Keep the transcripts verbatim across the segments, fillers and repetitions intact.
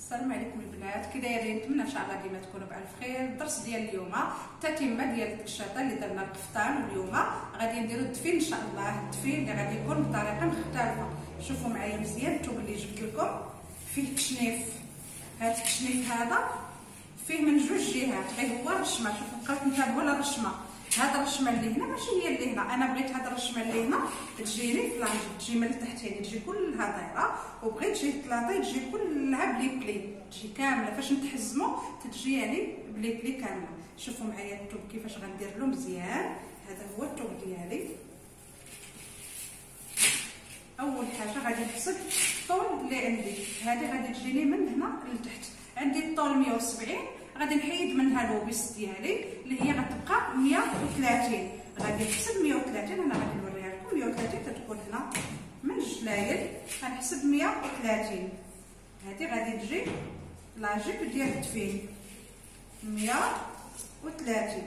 السلام عليكم البنات، كي دايرين؟ نتمنى ان شاء الله ديما تكونوا بالف خير. الدرس ديال اليوم تتمه ديال التكشاطه اللي درنا القفطان، واليوم غادي نديروا الدفين ان شاء الله. الدفين اللي غادي يكون بطريقه مختلفه. شوفوا معايا مزيان الثوب اللي جبت لكم فيه تشنيف. هذا التشنيف هذا فيه من جوج جهات، غير هو الرشمه. شوفوا بقاو تنتبهوا للرشمه. هذا الرشمه اللي هنا ماشي هي اللي هنا، انا بغيت هذا الرشمه اللي هنا تجيني فلانج، تجي من التحت يعني تجي كلها دايره، وبغيت تجي ثلاثه تجي كلها بلي بلي، تجي كامله فاش نتحزموا تجي يعني بلي بلي كامله. شوفوا معايا الثوب كيفاش غندير له مزيان. هذا هو الثوب ديالي. اول حاجه غادي نحسب الطول اللي عندي. هذه غادي تجيني من هنا لتحت. عندي الطول مية وسبعين، غادي نحيد منها لوبيس ديالي اللي هي غتبقى مية وثلاثين. غادي نحسب مية وثلاثين، انا غادي نوريها لكم. مية وثلاثين تتكون هنا من الجلايل، غنحسب مية وثلاثين. هذه غادي تجي لاجيب ديال التفين مية وثلاثين.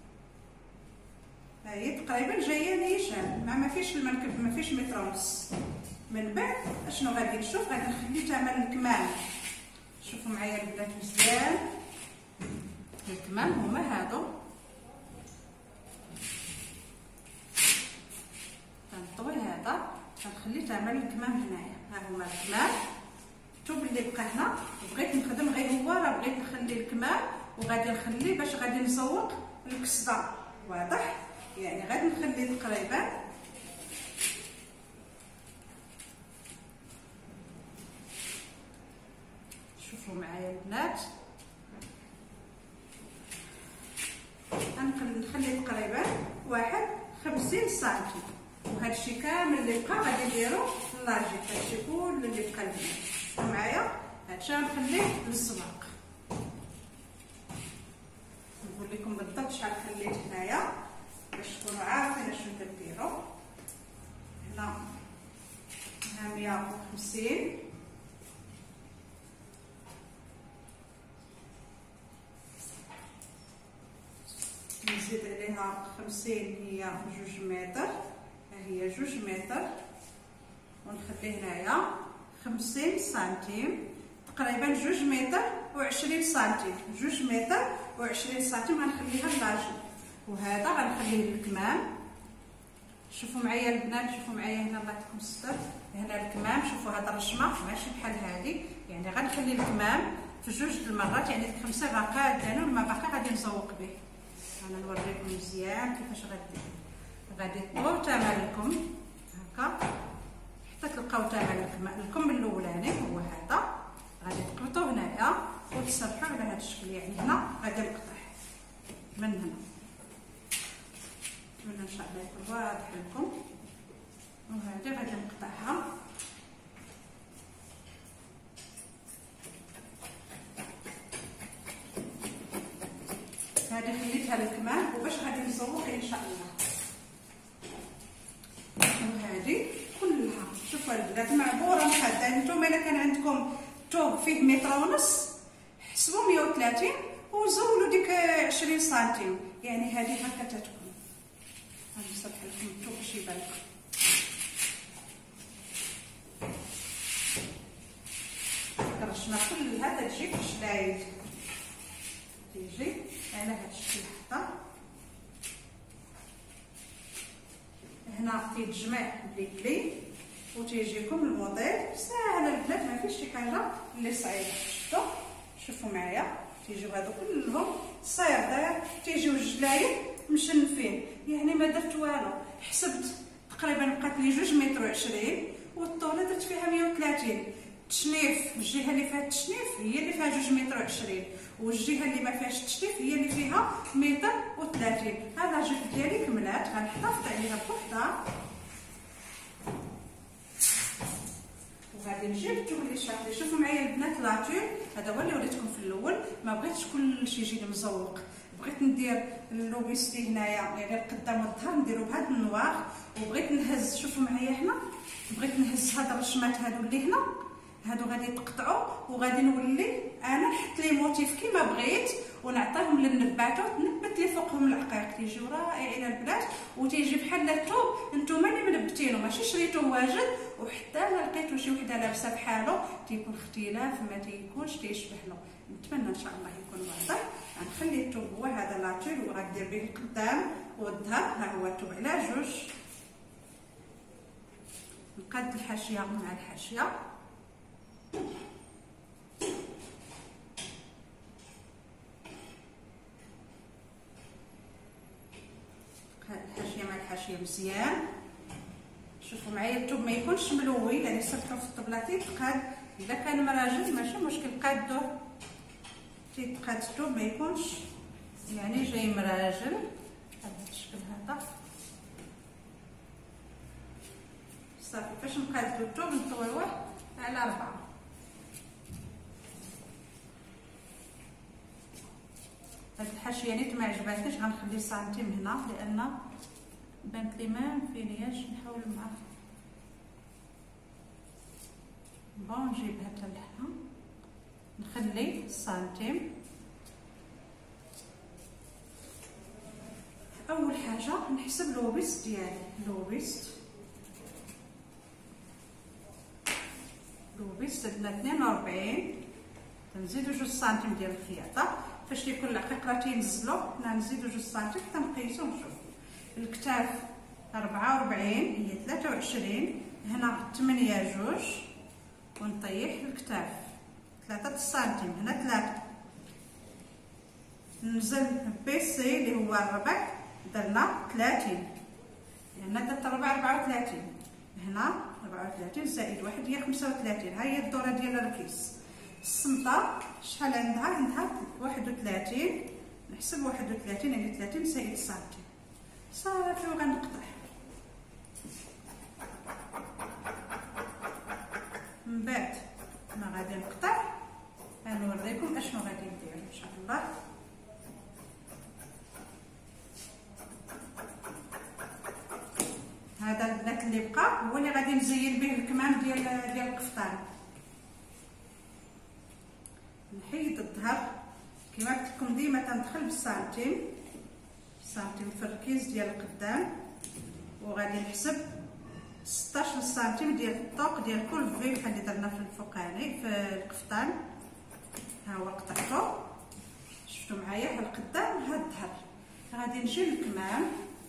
هاهي تقريبا جايه نيشان، ما فيش المنكب، ما فيش متر ونص. من بعد اشنو غادي نشوف؟ غادي نخلي ثمن الكمام. شوفوا معايا البنات مزيان، الكمام هما هادو. غنطوي هذا، غنخلي ثمن الكمام هنايا. ها هما الكمام. الثوب اللي بقى هنا بغيت نخدم غير هو، راه بغيت نخلي الكمام وغادي نخلي باش غادي نزوق الكسده. واضح؟ يعني غادي نخلي تقريبا شوفوا معايا البنات، نخلي تقريبا واحد خمسين سنتي. وهذا الشيء كامل اللي بقى غادي نديرو في لاجيك. هذا الشيء كل اللي بقى لنا معايا هذا الشيء غنخليه للسواق. نقول لكم بالضبط شحال خليت هنايا باش تكونوا عارفين اشنو كنديرو. هنا هنا مية وخمسين، نزيد عليها خمسين، هي جوج متر. ها هي جوج متر، ونخلي هنايا خمسين سنتيم، تقريبا جوج متر وعشرين سنتيم. جوج متر وعشرين سنتيم غنخليها لاجي. وهذا غنخليه للكمام. شوفوا معايا البنات، شوفوا معايا هنا الله يعطيكم الستر. هنا الكمام، شوفوا هذا الرشمه ماشي بحال هذه، يعني غنخلي الكمام في جوج المرات، يعني خمسه باقا دانو ما باقي غادي نزوق به. انا نوريكم مزيان كيفاش غدير. غادي تطويو تمالكم هكا حتى تلقاو تمال الكم الاولاني هو هذا. غادي تقبطوا هنايا وتسرحوا على هذا الشكل. يعني هنا غادي نقطع من هنا. نتمنى ان شاء الله يكون واضح لكم. وهذه غادي نقطعها. هذه خليتها للكمام وباش غادي نزوق ان شاء الله. وهذه كلها شوفوا البنات معبوره محاده. نتوما الا كان عندكم ثوب فيه متر ونص حسبوا مية وثلاثين وزولوا ديك عشرين سنتيم، يعني هذه هكا تتكون. غنصلح لكم الثوب باش يبان لكم. الرشمه كلها تجي في الشلايد، تيجي على هذا الشكل. حتى هنا تيتجمع بلي بلي وتيجيكم الموديل ساهل البنات، ما فيش شي حاجه اللي صعيبه. شفتوا؟ شوفوا معايا تيجيو هادو كلهم صير داير، تيجيو الجلايل مشنفين، يعني ما درت والو. حسبت تقريبا بقات لي جوج متر وعشرين، والطوله درت فيها مية وثلاثين. التشنيف الجهه اللي فيها التشنيف هي اللي فيها جوج متر وعشرين، والجهه اللي ما فيهاش التشنيف هي اللي فيها متر وثلاثين. هذا الجهه ديالي كملات، غنحافظ عليها بوحدها. وغادي نجيب الثوب اللي شاف. شوفوا معايا البنات لاطول، هذا هو اللي وريتكم في الاول. ما بغيتش كلشي يجيني مزوق، بغيت ندير اللوبيستي هنايا يعني القدام والظهر نديرو بهذا النواغ. وبغيت نهز، شوفوا معايا هنا بغيت نهز هاد الرشمات هادو اللي هنا. هادو غادي يتقطعوا وغادي نولي انا نحط لي موتيف كيما بغيت ونعطيهم للنباتات، نبت لي فوقهم العقاق تيجيو رائعين البنات وتيجي بحال الثوب نتوما اللي منبتينو ماشي شريتوه واجد وحتى ما لقيتو شي وحده لابسه بحالو تيكون اختلاف ما تيكونش تيشبه له. نتمنى ان شاء الله يكون واضح. غنخلي الثوب هو هذا لاطيل وغندير به القدام والظهر. ها هو الثوب على جوج. نقاد الحاشيه مع الحاشيه الحاشيه مع الحاشيه مزيان. شوفوا معايا الثوب ما يكونش ملوي يعني صيفطو في الطبلاتي تقاد. الا كان مراجل ماشي مشكل قادوه تيتقاد الثوب ما يكونش يعني جاي مراجل بهذا الشكل هذا صافي. فاش نقادو الثوب نطويوه على أربعة. هاد الحاشيه نيت ما عجباتنيش غنخلي سنتيم هنا لان بانت لي ما مفينياش. نحاول مع بون نجيبها حتى لهنا نخلي سنتيم. اول حاجه نحسب لوبيست ديالي لوبيست لوبيست عندنا اثنين وأربعين نزيدو جوج سنتيم ديال الخياطه. فاش يكون العقيق راه تينزلو حنا نزيدو جوج سنتيم حتى نقيسو نشوف. الكتاف أربعة وأربعين هي ثلاثة وعشرين هنا ثمانية جوج ونطيح الكتاف ثلاثة سنتيم هنا ثلاثة. ننزل بيسي اللي هو الربع درنا ثلاثين هنا درت الربع أربعة وثلاثين هنا أربعة وثلاثين زائد واحد هي خمسة وثلاثين. ها هي الدوره ديال الكيس. السمطه شحال عندها؟ عندها واحد وثلاثين. نحسب واحد وثلاثين يعني ثلاثين زائد سنتيم صافي وغنقطع. من بعد ما غادي نقطع غنوريكم اشنو غادي ندير ان شاء الله. هذا البنات اللي بقى هو اللي غادي نزين به الكمام ديال ديال القفطان. نحيد الظهر كما قلت لكم ديما تندخل بالسنتيم سنتيم في الركيز ديال القدام وغادي نحسب ستطاش سنتيم ديال الطوق ديال كل في بحال اللي درنا في الفوقاني في القفطان. ها هو قطعته شفتوا معايا ها القدام ها الظهر. غادي نجي للكمام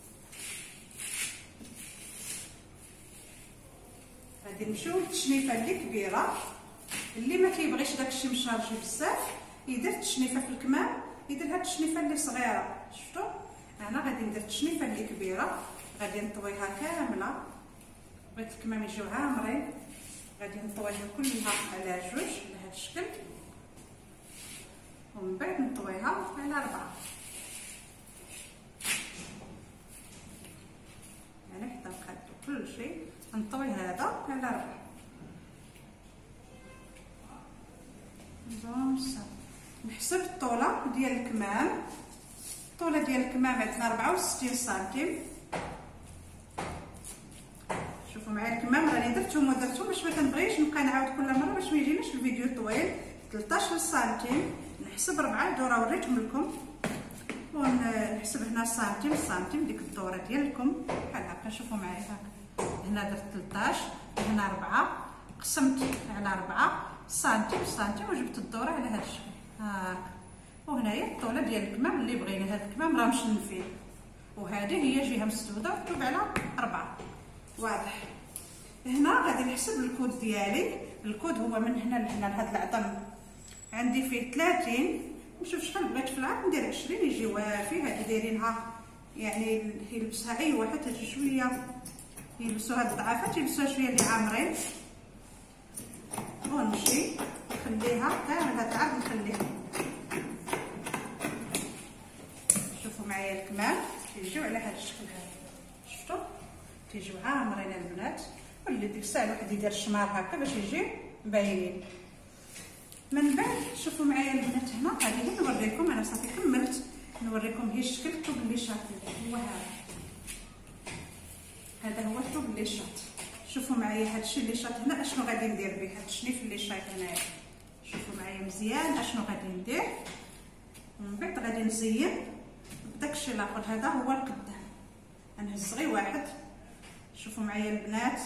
غادي نمشيو للتشنيفه اللي كبيره. اللي ما كيبغيش داكشي مشارجي بزاف يدير التشنيفه في الكمام يدير هاد التشنيفه اللي صغيره. شفتوا انا غادي ندير التشنيفه اللي كبيره غادي نطويها كامله. بغيت الكمام يجيو عامرين غادي نطويها كلها على جوج بهذا الشكل ومن بعد نطويها على أربعة يعني حتى نقادو كل شيء نطوي هذا على أربعة. نحسب الطوله ديال الكمام. الطوله ديال الكمام عندنا أربعة وستين سنتيم. شوفوا معايا الكمام راني درتهم ودرتهم باش ما كنبغيش نبقى نعاود كل مره باش ما يجيناش الفيديو طويل. ثلاثطاش سنتيم نحسب ربعة دوره وريتهم لكم ونحسب هنا سنتيم سنتيم ديك الدوره ديالكم بحال هكا. شوفوا معايا هكا هنا درت ثلاثطاش هنا أربعة قسمت على أربعة سنتيم سنتيم وجبت الدوره على هذا الشكل هاك. وهنايا الطوله ديال الكمام اللي بغينا. هذا الكمام راه مشنفين وهذه هي جهه مسدوده مكتوب على أربعة واضح. هنا غادي نحسب الكود ديالي. الكود هو من هنا لهنا لهاد العظم عندي فيه ثلاثين. نشوف شحال بغيت في العظم ندير عشرين يجي وافي. هادي دايرينها يعني يلبسها اي واحد تجي شويه يلبسوا هاد الضعافات يلبسوها شويه اللي عامرين. ونمشي نخليها كامل هاد العرض نخليه. شوفوا معايا الكمام تيجيو على هاد الشكل هذا. شفتوا تيجيو عامرين البنات. واللي ديك الساعه الواحد يدير الشمار هكا باش يجي باينين. من بعد شوفوا معايا البنات هنا غادي نوريكم انا صافي كملت نوريكم هي الشكل الثوب اللي شاط هو هذا. هذا هو الثوب اللي شاط. شوفوا معايا هادشي اللي شاط هنا اشنو غادي ندير به. هاد الشنيف اللي شايط هنايا شوفوا معايا مزيان اشنو غادي ندير. ومن بعد غادي نزين بداكشي الاخر. هذا هو القدام. غنهز غير واحد. شوفوا معايا البنات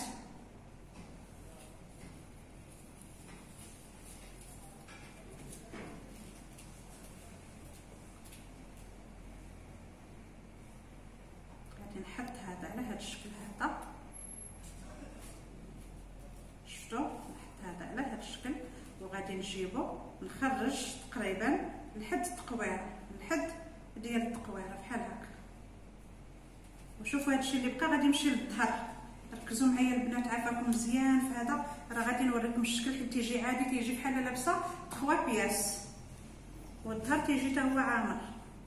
غادي نحط هذا على هذا الشكل هذا. شفتوا نحط هذا على هذا الشكل وغادي نجيبو نخرج تقريبا لحد التقويره لحد ديال التقويره بحال هكا. وشوفوا هادشي اللي بقى غادي يمشي للظهر. ركزوا معايا البنات عافاكم مزيان في هذا. راه غادي نوريكم الشكل حيت تيجي عادي تيجي بحال لابسه ثلاثة بياس والظهر تيجي حتى هو عامر.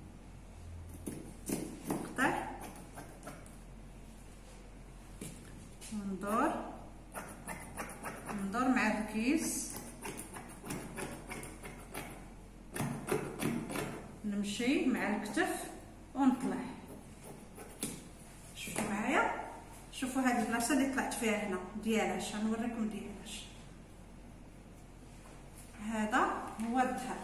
نقطع وندور ندور مع الكيس نمشي مع الكتف ونطلع. شوفوا معايا شوفوا هذه البلاصه اللي طلعت فيها هنا ديالاش. غنوريكم ديالاش. هذا هو الظهر.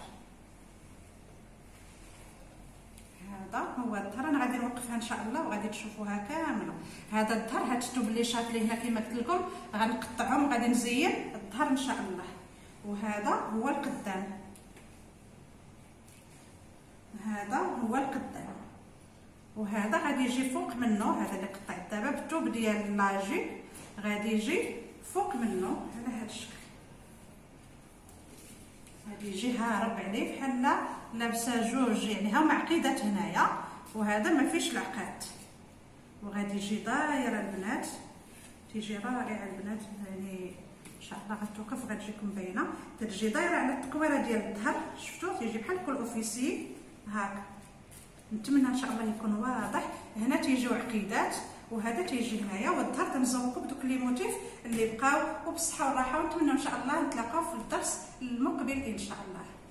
هذا هو الظهر. انا غادي نوقفها ان شاء الله وغادي تشوفوها كامله. هذا الظهر هاد الشتوب اللي شاط لي هنا كما قلت لكم غنقطعهم وغادي نزين الظهر ان شاء الله. وهذا هو القدام. هذا هو القدام وهذا غادي يجي فوق منه. هذا اللي قطعت دابا بالثوب ديال لاجي غادي يجي فوق منه على هذا الشكل. غادي يجي هارب عليه بحال لابسه جوج يعني ها معقدات هنايا وهذا ما فيش العقاد. وغادي يجي دايره البنات تيجي رائعه البنات يعني ان شاء الله غتوقف وغتجيكم باينه. تجي دايره على التقويره ديال الظهر. شفتوا تيجي بحال كل اوفيسي هاك. نتمنى ان شاء الله يكون واضح. هنا تيجيو عقيدات وهذا تيجي هنايا والظهر تنزوقوا بدوك لي موتيف اللي بقاو وبالصحه والراحه. ونتمنى ان شاء الله نتلاقاو في الدرس المقبل ان شاء الله.